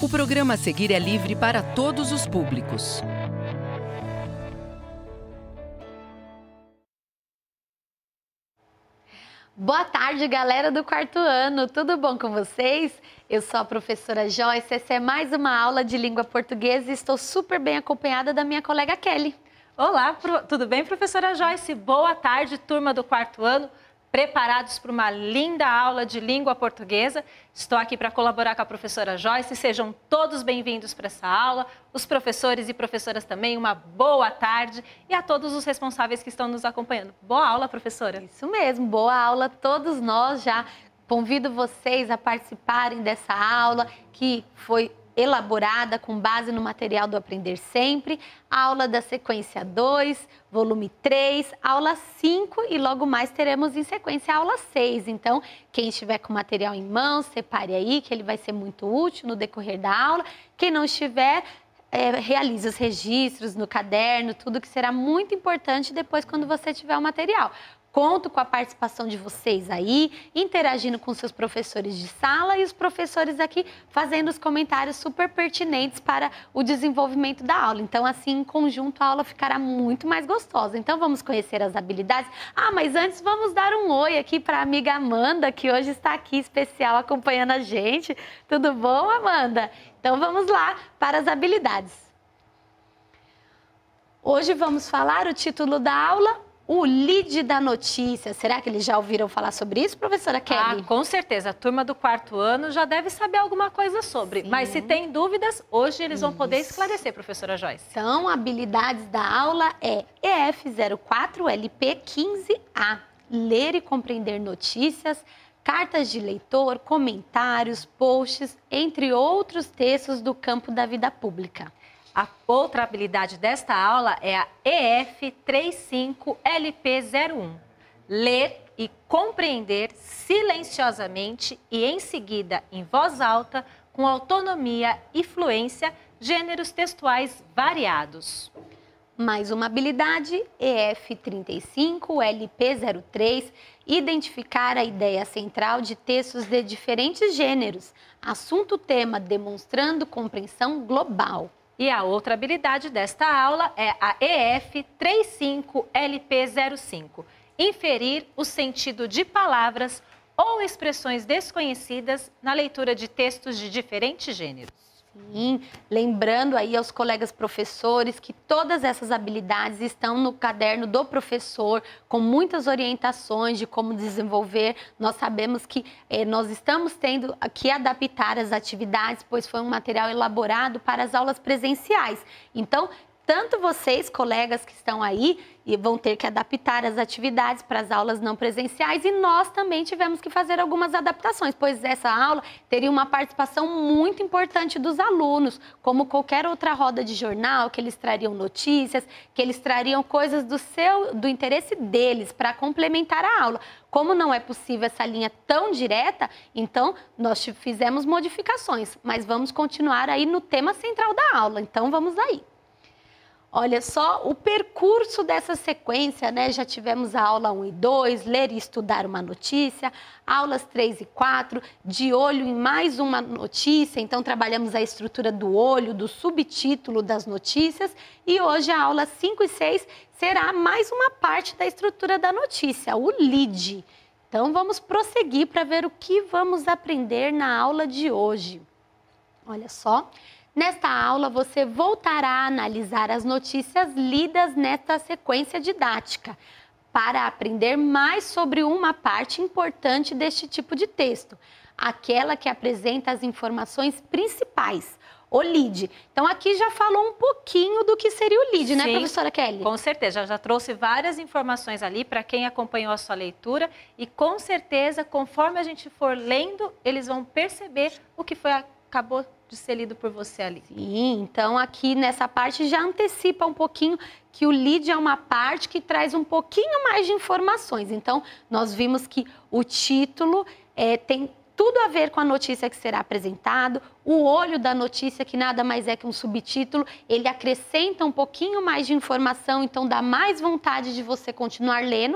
programa a seguir é livre para todos os públicos. Boa tarde, galera do quarto ano. Tudo bom com vocês? Eu sou a professora Joyce. Essa é mais uma aula de língua portuguesa e estou super bem acompanhada da minha colega Kelly. Olá, tudo bem, professora Joyce? Boa tarde, turma do quarto ano. Preparados para uma linda aula de língua portuguesa? Estou aqui para colaborar com a professora Joyce. Sejam todos bem-vindos para essa aula. Os professores e professoras também, uma boa tarde. E a todos os responsáveis que estão nos acompanhando. Boa aula, professora. Isso mesmo, boa aula. Todos nós já convido vocês a participarem dessa aula que foi elaborada com base no material do Aprender Sempre, aula da sequência 2, volume 3, aula 5 e logo mais teremos em sequência a aula 6. Então, quem estiver com o material em mãos, separe aí que ele vai ser muito útil no decorrer da aula. Quem não estiver, realize os registros no caderno, tudo que será muito importante depois quando você tiver o material. Conto com a participação de vocês aí, interagindo com seus professores de sala e os professores aqui fazendo os comentários super pertinentes para o desenvolvimento da aula. Então, assim, em conjunto, a aula ficará muito mais gostosa. Então, vamos conhecer as habilidades. Ah, mas antes vamos dar um oi aqui para a amiga Amanda, que hoje está aqui especial acompanhando a gente. Tudo bom, Amanda? Então, vamos lá para as habilidades. Hoje vamos falar o título da aula, o lead da notícia. Será que eles já ouviram falar sobre isso, professora Kelly? Ah, com certeza. A turma do quarto ano já deve saber alguma coisa sobre. Sim. Mas se tem dúvidas, hoje eles vão poder esclarecer, professora Joyce. Então, habilidades da aula é EF04LP15A. Ler e compreender notícias, cartas de leitor, comentários, posts, entre outros textos do campo da vida pública. A outra habilidade desta aula é a EF35LP01. Ler e compreender silenciosamente e em seguida em voz alta, com autonomia e fluência, gêneros textuais variados. Mais uma habilidade, EF35LP03, identificar a ideia central de textos de diferentes gêneros. Assunto-tema demonstrando compreensão global. E a outra habilidade desta aula é a EF35LP05. Inferir o sentido de palavras ou expressões desconhecidas na leitura de textos de diferentes gêneros. Sim, lembrando aí aos colegas professores que todas essas habilidades estão no caderno do professor, com muitas orientações de como desenvolver. Nós sabemos que nós estamos tendo que adaptar as atividades, pois foi um material elaborado para as aulas presenciais. Então, tanto vocês, colegas que estão aí, e vão ter que adaptar as atividades para as aulas não presenciais, e nós também tivemos que fazer algumas adaptações, pois essa aula teria uma participação muito importante dos alunos, como qualquer outra roda de jornal, que eles trariam notícias, que eles trariam coisas do interesse deles para complementar a aula. Como não é possível essa linha tão direta, então nós fizemos modificações, mas vamos continuar aí no tema central da aula, então vamos aí. Olha só o percurso dessa sequência, né? Já tivemos a aula 1 e 2, ler e estudar uma notícia, aulas 3 e 4, de olho em mais uma notícia, então trabalhamos a estrutura do olho, do subtítulo das notícias, e hoje a aula 5 e 6 será mais uma parte da estrutura da notícia, o lead. Então vamos prosseguir para ver o que vamos aprender na aula de hoje. Olha só. Nesta aula, você voltará a analisar as notícias lidas nesta sequência didática, para aprender mais sobre uma parte importante deste tipo de texto, aquela que apresenta as informações principais, o lead. Então, aqui já falou um pouquinho do que seria o lead, né, professora Kelly? Com certeza, já trouxe várias informações ali para quem acompanhou a sua leitura e, com certeza, conforme a gente for lendo, eles vão perceber o que acabou de ser lido por você ali. Sim, então aqui nessa parte já antecipa um pouquinho que o lead é uma parte que traz um pouquinho mais de informações. Então, nós vimos que o título tem tudo a ver com a notícia que será apresentado, o olho da notícia, que nada mais é que um subtítulo, ele acrescenta um pouquinho mais de informação, então dá mais vontade de você continuar lendo.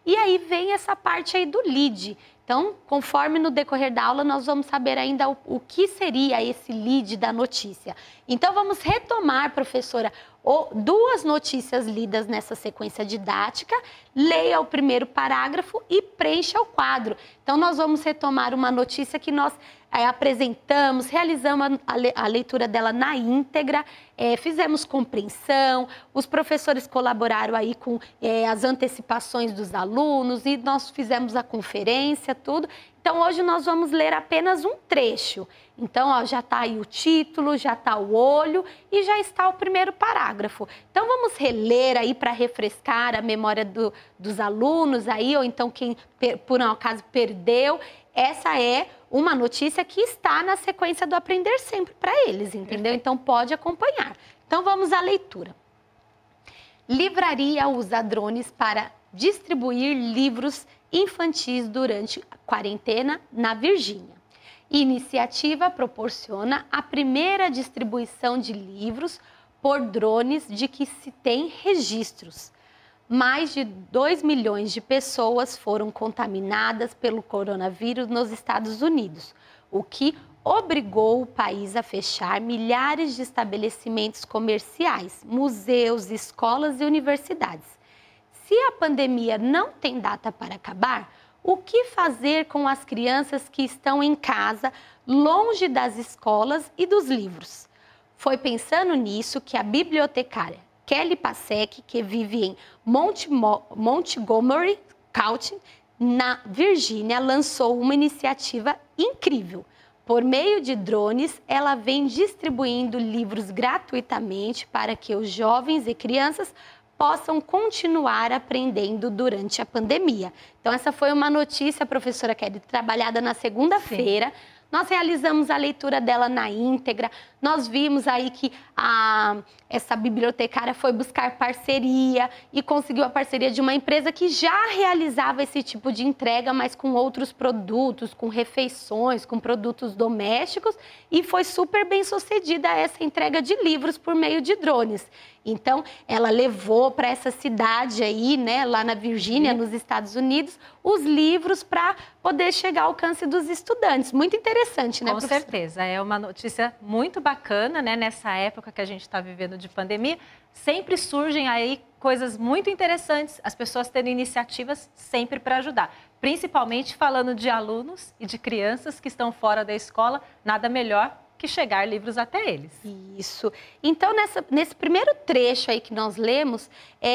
E aí vem essa parte aí do lead. Então, conforme no decorrer da aula, nós vamos saber ainda o que seria esse lead da notícia. Então, vamos retomar, professora, duas notícias lidas nessa sequência didática, leia o primeiro parágrafo e preencha o quadro. Então, nós vamos retomar uma notícia que nós apresentamos, realizamos a leitura dela na íntegra, fizemos compreensão, os professores colaboraram aí com as antecipações dos alunos e nós fizemos a conferência, tudo. Então, hoje nós vamos ler apenas um trecho. Então, ó, já está aí o título, já está o olho e já está o primeiro parágrafo. Então, vamos reler aí para refrescar a memória dos alunos aí, ou então quem por um acaso perdeu. Essa é uma notícia que está na sequência do Aprender Sempre para eles, entendeu? Então, pode acompanhar. Então, vamos à leitura. Livraria usa drones para distribuir livros infantis durante a quarentena na Virgínia. Iniciativa proporciona a primeira distribuição de livros por drones de que se tem registros. Mais de 2 milhões de pessoas foram contaminadas pelo coronavírus nos Estados Unidos, o que obrigou o país a fechar milhares de estabelecimentos comerciais, museus, escolas e universidades. Se a pandemia não tem data para acabar, o que fazer com as crianças que estão em casa, longe das escolas e dos livros? Foi pensando nisso que a bibliotecária Kelly Pasek, que vive em Montgomery County, na Virgínia, lançou uma iniciativa incrível. Por meio de drones, ela vem distribuindo livros gratuitamente para que os jovens e crianças possam continuar aprendendo durante a pandemia. Então, essa foi uma notícia, professora Kelly, trabalhada na segunda-feira. Nós realizamos a leitura dela na íntegra, nós vimos aí que essa bibliotecária foi buscar parceria e conseguiu a parceria de uma empresa que já realizava esse tipo de entrega, mas com outros produtos, com refeições, com produtos domésticos, e foi super bem sucedida essa entrega de livros por meio de drones. Então, ela levou para essa cidade aí, né, lá na Virgínia, nos Estados Unidos, os livros para poder chegar ao alcance dos estudantes. Muito interessante, né, professora? Com certeza, é uma notícia muito bacana, né, nessa época que a gente está vivendo de pandemia. Sempre surgem aí coisas muito interessantes, as pessoas tendo iniciativas sempre para ajudar. Principalmente falando de alunos e de crianças que estão fora da escola, nada melhor que chegar livros até eles. Isso. Então, nesse primeiro trecho aí que nós lemos,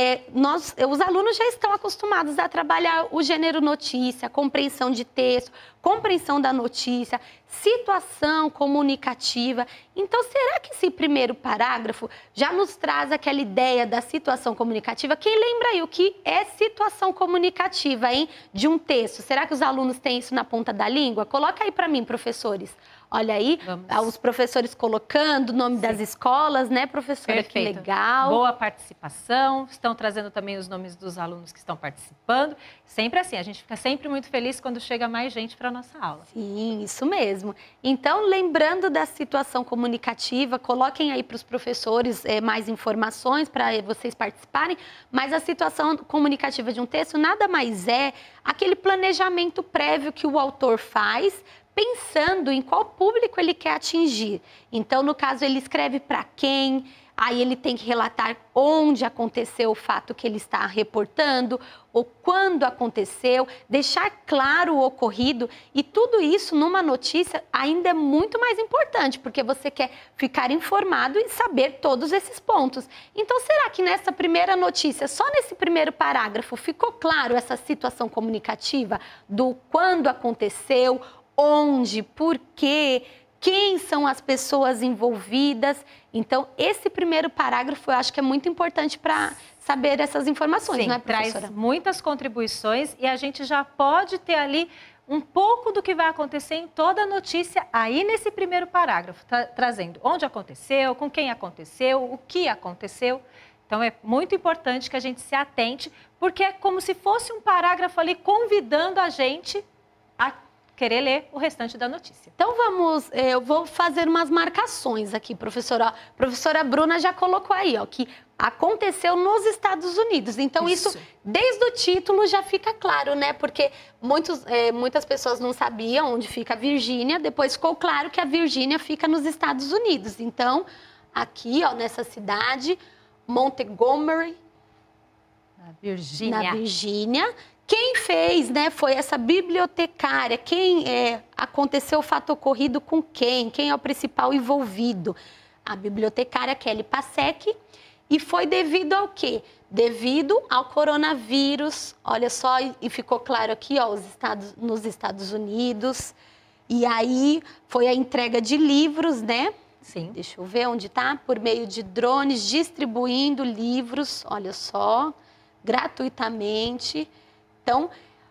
os alunos já estão acostumados a trabalhar o gênero notícia, compreensão de texto, compreensão da notícia, situação comunicativa. Então, será que esse primeiro parágrafo já nos traz aquela ideia da situação comunicativa? Quem lembra aí o que é situação comunicativa, hein, de um texto? Será que os alunos têm isso na ponta da língua? Coloca aí para mim, professores. Olha aí, os professores colocando o nome das escolas, né, professora? Perfeito. Que legal. Boa participação, estão trazendo também os nomes dos alunos que estão participando. Sempre assim, a gente fica sempre muito feliz quando chega mais gente para a nossa aula. Sim, isso mesmo. Então, lembrando da situação comunicativa, coloquem aí para os professores mais informações para vocês participarem, mas a situação comunicativa de um texto nada mais é aquele planejamento prévio que o autor faz, pensando em qual público ele quer atingir. Então, no caso, ele escreve para quem, aí ele tem que relatar onde aconteceu o fato que ele está reportando, ou quando aconteceu, deixar claro o ocorrido, e tudo isso numa notícia ainda é muito mais importante, porque você quer ficar informado e saber todos esses pontos. Então, será que nessa primeira notícia, só nesse primeiro parágrafo, ficou claro essa situação comunicativa do quando aconteceu, onde, por quê, quem são as pessoas envolvidas? Então, esse primeiro parágrafo eu acho que é muito importante para saber essas informações, sim, não é, professora? Traz muitas contribuições e a gente já pode ter ali um pouco do que vai acontecer em toda a notícia aí nesse primeiro parágrafo, trazendo onde aconteceu, com quem aconteceu, o que aconteceu. Então, é muito importante que a gente se atente, porque é como se fosse um parágrafo ali convidando a gente a querer ler o restante da notícia. Então eu vou fazer umas marcações aqui, professora. A professora Bruna já colocou aí, ó, que aconteceu nos Estados Unidos. Então, isso desde o título já fica claro, né? Porque muitas pessoas não sabiam onde fica a Virgínia, depois ficou claro que a Virgínia fica nos Estados Unidos. Então, aqui, ó, nessa cidade, Montgomery, na Virgínia. Quem fez, né, foi essa bibliotecária. Aconteceu o fato ocorrido com quem? Quem é o principal envolvido? A bibliotecária Kelly Pasek. E foi devido ao quê? Devido ao coronavírus. Olha só, e ficou claro aqui, ó, nos Estados Unidos. E aí foi a entrega de livros, né? Sim. Deixa eu ver onde tá. Por meio de drones, distribuindo livros, olha só, gratuitamente. Então,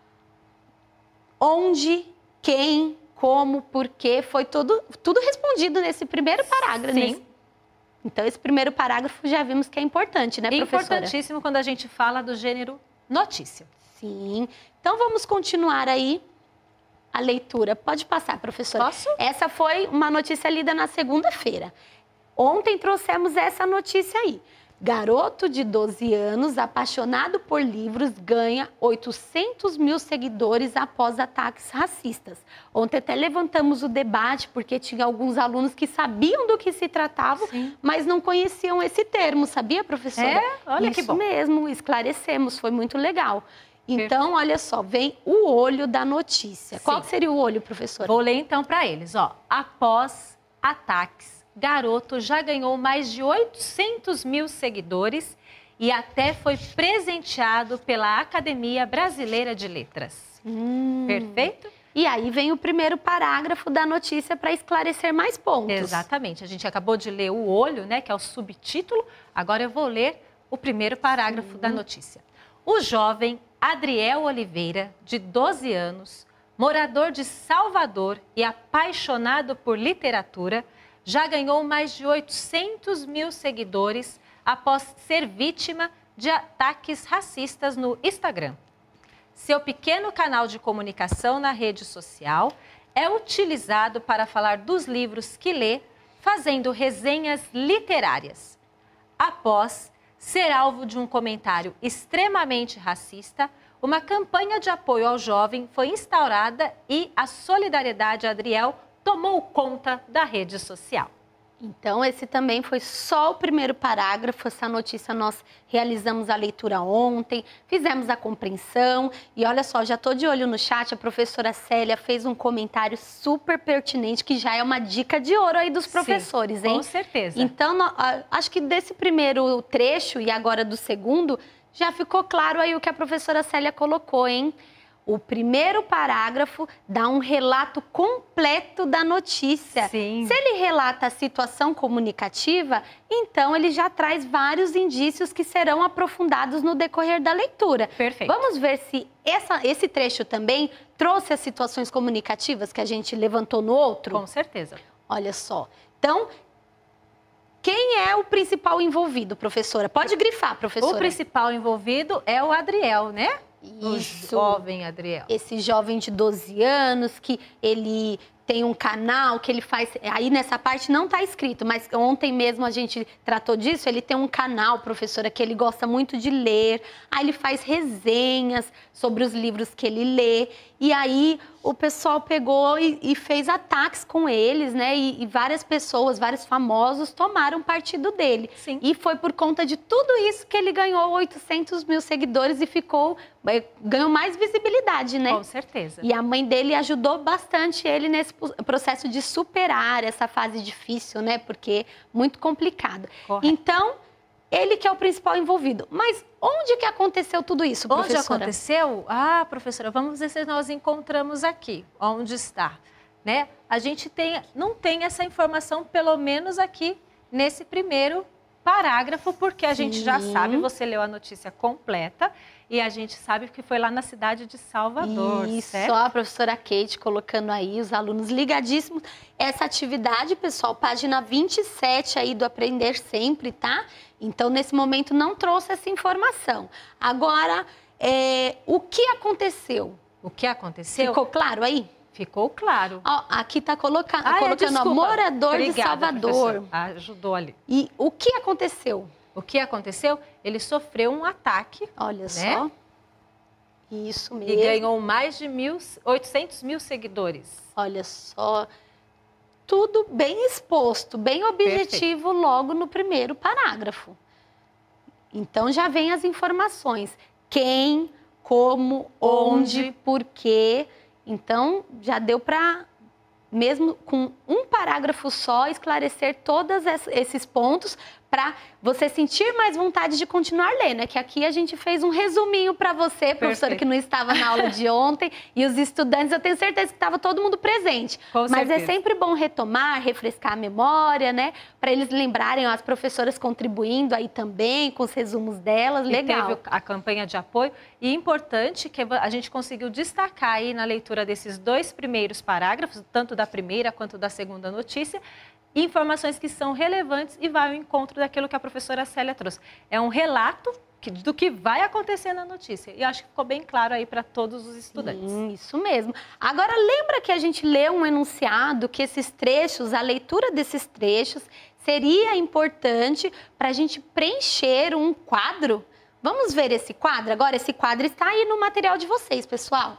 onde, quem, como, por quê, foi tudo respondido nesse primeiro parágrafo. Sim. Então, esse primeiro parágrafo já vimos que é importante, né, professora? Importantíssimo quando a gente fala do gênero notícia. Sim. Então, vamos continuar aí a leitura. Pode passar, professora. Posso? Essa foi uma notícia lida na segunda-feira. Ontem trouxemos essa notícia aí. Garoto de 12 anos, apaixonado por livros, ganha 800 mil seguidores após ataques racistas. Ontem até levantamos o debate, porque tinha alguns alunos que sabiam do que se tratava, Sim. mas não conheciam esse termo. Sabia, professora? É? Olha que bom. Isso mesmo, esclarecemos, foi muito legal. Então, olha só, vem o olho da notícia. Sim. Qual seria o olho, professora? Vou ler então para eles, ó. Após ataques, garoto já ganhou mais de 800 mil seguidores e até foi presenteado pela Academia Brasileira de Letras. Perfeito? E aí vem o primeiro parágrafo da notícia para esclarecer mais pontos. Exatamente. A gente acabou de ler o olho, né, que é o subtítulo. Agora eu vou ler o primeiro parágrafo da notícia. O jovem Adriel Oliveira, de 12 anos, morador de Salvador e apaixonado por literatura, já ganhou mais de 800 mil seguidores após ser vítima de ataques racistas no Instagram. Seu pequeno canal de comunicação na rede social é utilizado para falar dos livros que lê, fazendo resenhas literárias. Após ser alvo de um comentário extremamente racista, uma campanha de apoio ao jovem foi instaurada e a solidariedade a Adriel tomou conta da rede social. Então, esse também foi só o primeiro parágrafo. Essa notícia nós realizamos a leitura ontem, fizemos a compreensão. E olha só, já estou de olho no chat, a professora Célia fez um comentário super pertinente, que já é uma dica de ouro aí dos professores, Sim, hein? com certeza. Então, acho que desse primeiro trecho e agora do segundo, já ficou claro aí o que a professora Célia colocou, hein? O primeiro parágrafo dá um relato completo da notícia. Sim. Se ele relata a situação comunicativa, então ele já traz vários indícios que serão aprofundados no decorrer da leitura. Perfeito. Vamos ver se esse trecho também trouxe as situações comunicativas que a gente levantou no outro? Com certeza. Olha só. Então, quem é o principal envolvido, professora? Pode grifar, professora. O principal envolvido é o Adriel, né? Isso. O jovem Adriel. Esse jovem de 12 anos, que ele tem um canal, que ele faz... Aí nessa parte não está escrito, mas ontem mesmo a gente tratou disso. Ele tem um canal, professora, que ele gosta muito de ler. Aí ele faz resenhas sobre os livros que ele lê. E aí o pessoal pegou e fez ataques com eles, né? E várias pessoas, vários famosos tomaram partido dele. Sim. E foi por conta de tudo isso que ele ganhou 800 mil seguidores e ganhou mais visibilidade, né? Com certeza. E a mãe dele ajudou bastante ele nesse processo de superar essa fase difícil, né? Porque muito complicado. Correto. Então, ele que é o principal envolvido. Mas onde que aconteceu tudo isso, professora? Onde aconteceu? Ah, professora, vamos ver se nós encontramos aqui. Onde está? Né? A gente não tem essa informação, pelo menos aqui nesse primeiro parágrafo, porque a gente já sabe, você leu a notícia completa, e a gente sabe que foi lá na cidade de Salvador, Isso, certo? a professora Kate colocando aí os alunos ligadíssimos. Essa atividade, pessoal, página 27 aí do Aprender Sempre, tá? Então, nesse momento, não trouxe essa informação. Agora, o que aconteceu? O que aconteceu? Ficou claro aí? Ficou claro. Ó, aqui está colocando, Desculpa. morador de Obrigada, Salvador. professora. Ajudou ali. E o que aconteceu? O que aconteceu? Ele sofreu um ataque. Olha só. Isso mesmo. E ganhou mais de 800 mil seguidores. Olha só. Tudo bem exposto, bem objetivo. Perfeito. Logo no primeiro parágrafo. Então já vem as informações. Quem, como, onde, por quê. Então já deu para, mesmo com um parágrafo só, esclarecer todos esses pontos para você sentir mais vontade de continuar lendo. É que aqui a gente fez um resuminho para você, professora, que não estava na aula de ontem, e os estudantes, eu tenho certeza que estava todo mundo presente. Com Mas certeza. É sempre bom retomar, refrescar a memória, né? Para eles lembrarem, as professoras contribuindo aí também com os resumos delas. Legal. Teve a campanha de apoio. E importante que a gente conseguiu destacar aí na leitura desses 2 primeiros parágrafos, tanto da primeira quanto da segunda notícia, informações que são relevantes e vai ao encontro daquilo que a professora Célia trouxe. É um relato do que vai acontecer na notícia. E acho que ficou bem claro aí para todos os estudantes. Isso mesmo. Agora, lembra que a gente leu um enunciado, que esses trechos, a leitura desses trechos, seria importante para a gente preencher um quadro? Vamos ver esse quadro? Agora, esse quadro está aí no material de vocês, pessoal.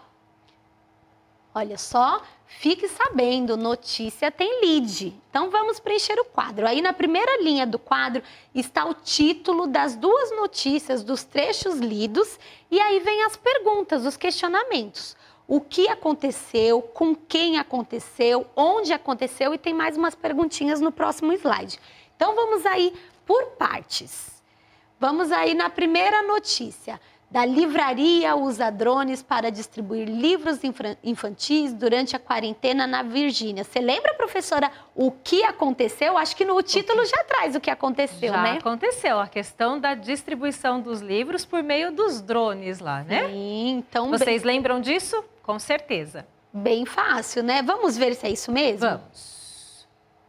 Olha só, fique sabendo, notícia tem lead. Então, vamos preencher o quadro. Aí, na primeira linha do quadro, está o título das 2 notícias, dos trechos lidos. E aí vem as perguntas, os questionamentos. O que aconteceu, com quem aconteceu, onde aconteceu, e tem mais umas perguntinhas no próximo slide. Então, vamos aí por partes. Vamos aí na primeira notícia. Da livraria usa drones para distribuir livros infantis durante a quarentena na Virgínia. Você lembra, professora, o que aconteceu? Acho que no título já traz o que aconteceu, né? Já aconteceu a questão da distribuição dos livros por meio dos drones lá, né? Sim, então... Vocês lembram disso? Com certeza. Bem fácil, né? Vamos ver se é isso mesmo? Vamos.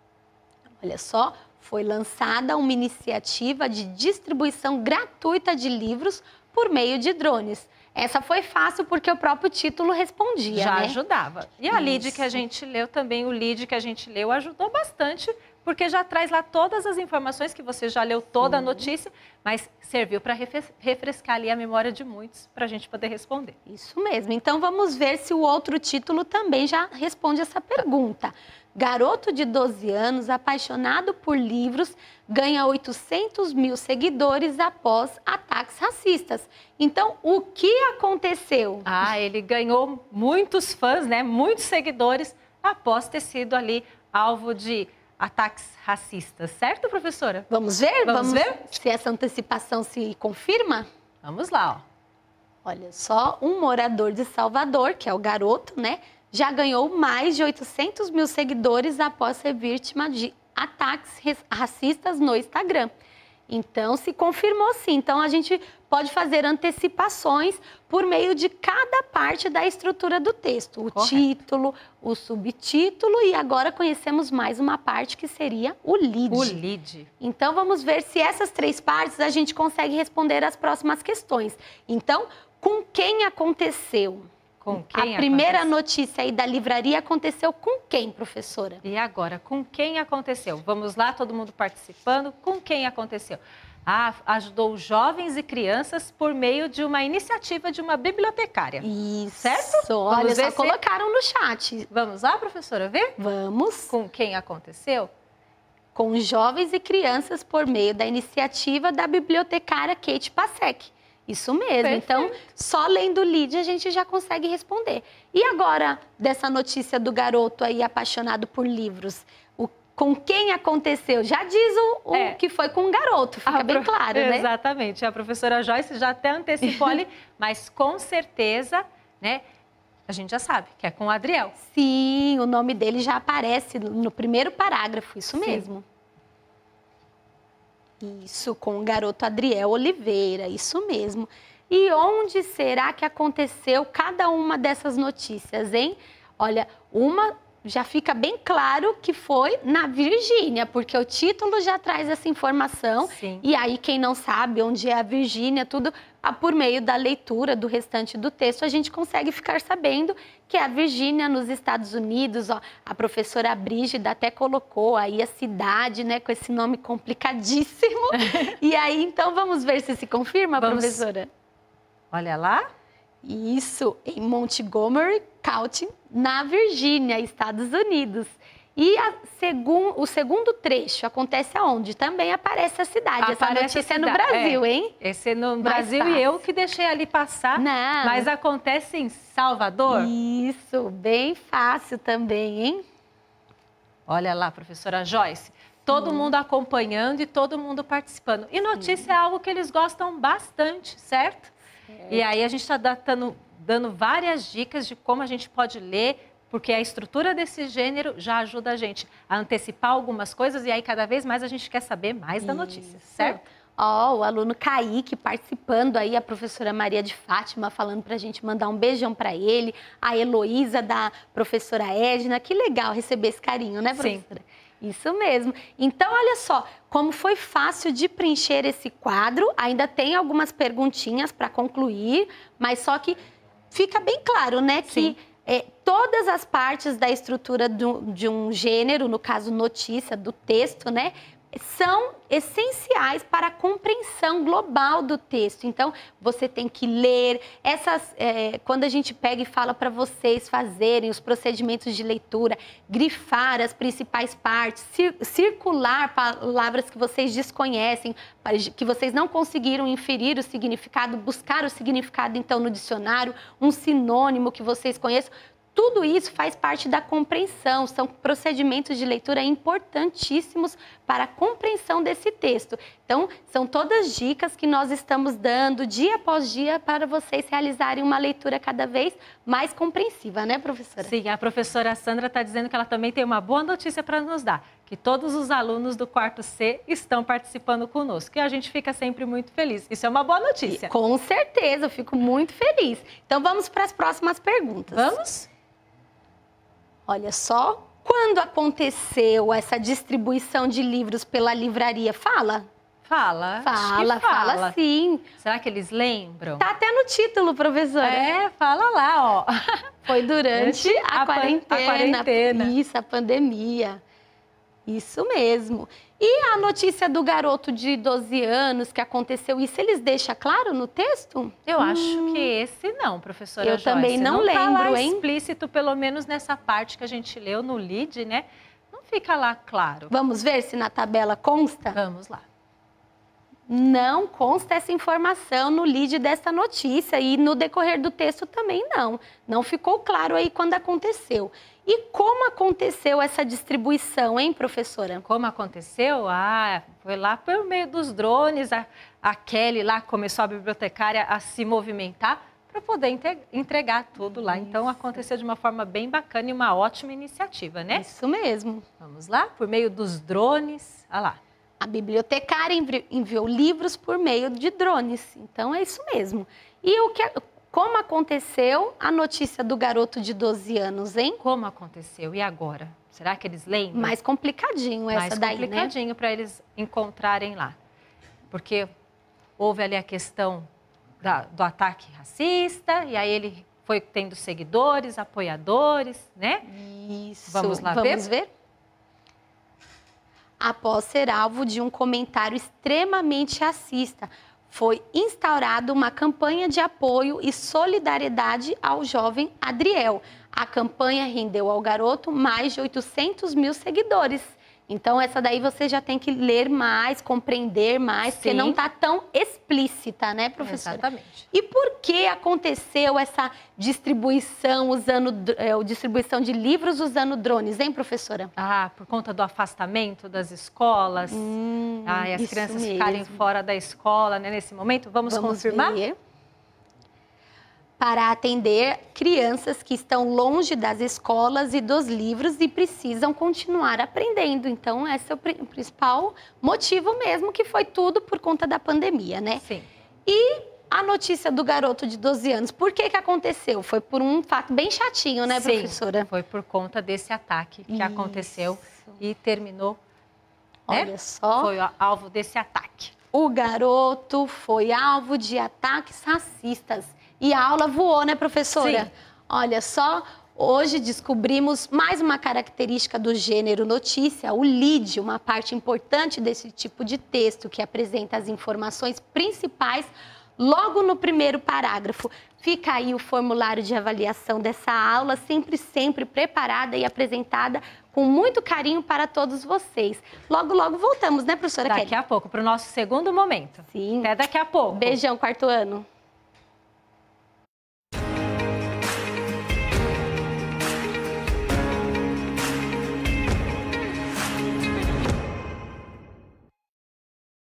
Olha só, foi lançada uma iniciativa de distribuição gratuita de livros por meio de drones. Essa foi fácil porque o próprio título respondia, já né? Ajudava. E a lead que a gente leu também, o lead que a gente leu ajudou bastante, porque já traz lá todas as informações que você já leu toda a notícia, mas serviu para refrescar ali a memória de muitos, para a gente poder responder. Isso mesmo. Então vamos ver se o outro título também já responde essa pergunta. Garoto de 12 anos, apaixonado por livros, ganha 800 mil seguidores após ataques racistas. Então, o que aconteceu? Ah, ele ganhou muitos fãs, né? Muitos seguidores após ter sido ali alvo de ataques racistas. Certo, professora? Vamos ver? Vamos ver? Se essa antecipação se confirma? Vamos lá, ó. Olha só, um morador de Salvador, que é o garoto, né? Já ganhou mais de 800 mil seguidores após ser vítima de ataques racistas no Instagram. Então, se confirmou sim. Então, a gente pode fazer antecipações por meio de cada parte da estrutura do texto. O título, o subtítulo e agora conhecemos mais uma parte que seria o lead. O lead. Então, vamos ver se essas 3 partes a gente consegue responder as próximas questões. Então, com quem aconteceu? Com quem a primeira notícia aí da livraria aconteceu com quem, professora? E agora, com quem aconteceu? Vamos lá, todo mundo participando. Com quem aconteceu? Ah, ajudou jovens e crianças por meio de uma iniciativa de uma bibliotecária. Isso. Certo? Olha, só colocaram no chat. Vamos lá, professora, ver? Vamos. Com quem aconteceu? Com jovens e crianças por meio da iniciativa da bibliotecária Kate Pasek. Isso mesmo. Perfeito. Então, só lendo o lead a gente já consegue responder. E agora, dessa notícia do garoto aí apaixonado por livros, com quem aconteceu? Já diz o que foi com o garoto, fica bem claro, né? Exatamente. A professora Joyce já até antecipou ali, mas com certeza, né, a gente já sabe que é com o Adriel. Sim, o nome dele já aparece no primeiro parágrafo, isso mesmo. Isso, com o garoto Adriel Oliveira, isso mesmo. E onde será que aconteceu cada uma dessas notícias, hein? Olha, uma já fica bem claro que foi na Virgínia, porque o título já traz essa informação. Sim. E aí, quem não sabe onde é a Virgínia, tudo, por meio da leitura do restante do texto, a gente consegue ficar sabendo que é a Virgínia, nos Estados Unidos. Ó, a professora Brígida até colocou aí a cidade, né, com esse nome complicadíssimo. E aí, então, vamos ver se confirma, professora? Olha lá. Isso, em Montgomery County, na Virgínia, Estados Unidos. E o segundo trecho acontece aonde? Também aparece a cidade. Essa notícia é no Brasil, hein? Esse é no Brasil e eu que deixei ali passar. Não. Mas acontece em Salvador. Isso, bem fácil também, hein? Olha lá, professora Joyce. Todo mundo acompanhando e todo mundo participando. E notícia é algo que eles gostam bastante, certo? E aí a gente está dando várias dicas de como a gente pode ler, porque a estrutura desse gênero já ajuda a gente a antecipar algumas coisas e aí cada vez mais a gente quer saber mais da notícia, certo? Ó, o aluno Kaique participando aí, a professora Maria de Fátima falando pra gente mandar um beijão pra ele, a Heloísa da professora Edna, que legal receber esse carinho, né, professora? Sim. Isso mesmo. Então, olha só, como foi fácil de preencher esse quadro, ainda tem algumas perguntinhas para concluir, mas só que fica bem claro, né, que todas as partes da estrutura de um gênero, no caso notícia, do texto, né, são essenciais para a compreensão global do texto. Então, você tem que ler quando a gente pega e fala para vocês fazerem os procedimentos de leitura, grifar as principais partes, circular palavras que vocês desconhecem, que vocês não conseguiram inferir o significado, buscar o significado, então, no dicionário, um sinônimo que vocês conheçam. Tudo isso faz parte da compreensão, são procedimentos de leitura importantíssimos para a compreensão desse texto. Então, são todas dicas que nós estamos dando dia após dia para vocês realizarem uma leitura cada vez mais compreensiva, né, professora? Sim, a professora Sandra está dizendo que ela também tem uma boa notícia para nos dar, que todos os alunos do quarto C estão participando conosco e a gente fica sempre muito feliz. Isso é uma boa notícia. Com certeza, eu fico muito feliz. Então, vamos para as próximas perguntas. Vamos? Olha só, quando aconteceu essa distribuição de livros pela livraria? Fala? Fala sim. Será que eles lembram? Tá até no título, professora. Fala lá, ó. Foi durante a quarentena. Isso, a pandemia. Isso mesmo. E a notícia do garoto de 12 anos que aconteceu isso, eles deixam claro no texto? Eu acho que esse não, professora Joyce. Eu também não lembro, tá lá hein? Explícito, pelo menos nessa parte que a gente leu no lead, né? Não fica lá claro. Vamos ver se na tabela consta? Vamos lá. Não consta essa informação no lead dessa notícia e no decorrer do texto também não. Não ficou claro aí quando aconteceu. E como aconteceu essa distribuição, hein, professora? Como aconteceu? Foi lá por meio dos drones. A Kelly lá começou, a bibliotecária, a se movimentar para poder entregar tudo lá. Então, aconteceu de uma forma bem bacana e uma ótima iniciativa, né? Isso mesmo. Vamos lá? Por meio dos drones. Olha lá. A bibliotecária enviou livros por meio de drones. Então, é isso mesmo. E como aconteceu a notícia do garoto de 12 anos, hein? Como aconteceu? E agora? Será que eles lembram? Mais complicadinho essa daí, né? Mais complicadinho para eles encontrarem lá. Porque houve ali a questão do ataque racista, e aí ele foi tendo seguidores, apoiadores, né? Isso. Vamos lá ver? Vamos ver? Após ser alvo de um comentário extremamente racista, foi instaurada uma campanha de apoio e solidariedade ao jovem Adriel. A campanha rendeu ao garoto mais de 800 mil seguidores. Então, essa daí você já tem que ler mais, compreender mais, porque não está tão explícita, né, professora? Exatamente. E por que aconteceu essa distribuição distribuição de livros usando drones, hein, professora? Por conta do afastamento das escolas. E as crianças ficarem fora da escola, né, nesse momento. Vamos confirmar? Ver. Para atender crianças que estão longe das escolas e dos livros e precisam continuar aprendendo. Então, esse é o principal motivo mesmo, que foi tudo por conta da pandemia, né? Sim. E a notícia do garoto de 12 anos. Por que que aconteceu? Foi por um fato bem chatinho, né, professora? Sim, foi por conta desse ataque que aconteceu e terminou, Olha né? só. Foi alvo desse ataque. O garoto foi alvo de ataques racistas. E a aula voou, né, professora? Sim. Olha só, hoje descobrimos mais uma característica do gênero notícia, o lead, uma parte importante desse tipo de texto que apresenta as informações principais logo no primeiro parágrafo. Fica aí o formulário de avaliação dessa aula, sempre preparada e apresentada com muito carinho para todos vocês. Logo, logo voltamos, né, professora Kelly? Daqui a pouco, para o nosso segundo momento. Sim. Até daqui a pouco. Beijão, quarto ano.